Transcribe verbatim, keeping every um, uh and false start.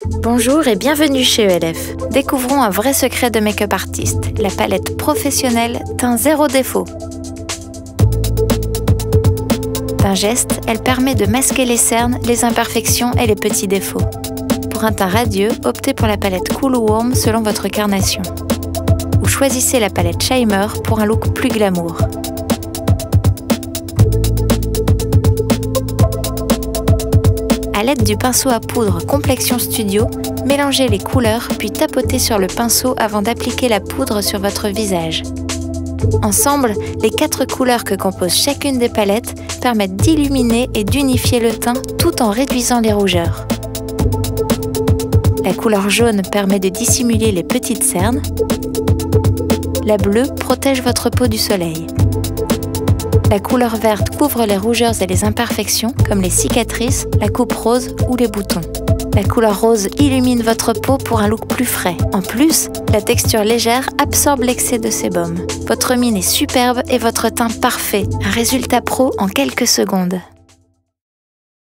Bonjour et bienvenue chez E L F. Découvrons un vrai secret de make-up artiste, la palette professionnelle teint zéro défaut. D'un geste, elle permet de masquer les cernes, les imperfections et les petits défauts. Pour un teint radieux, optez pour la palette Cool ou Warm selon votre carnation. Ou choisissez la palette Shimmer pour un look plus glamour. À l'aide du pinceau à poudre Complexion Studio, mélangez les couleurs puis tapotez sur le pinceau avant d'appliquer la poudre sur votre visage. Ensemble, les quatre couleurs que composent chacune des palettes permettent d'illuminer et d'unifier le teint tout en réduisant les rougeurs. La couleur jaune permet de dissimuler les petites cernes. La bleue protège votre peau du soleil. La couleur verte couvre les rougeurs et les imperfections comme les cicatrices, la coupe rose ou les boutons. La couleur rose illumine votre peau pour un look plus frais. En plus, la texture légère absorbe l'excès de sébum. Votre mine est superbe et votre teint parfait. Un résultat pro en quelques secondes.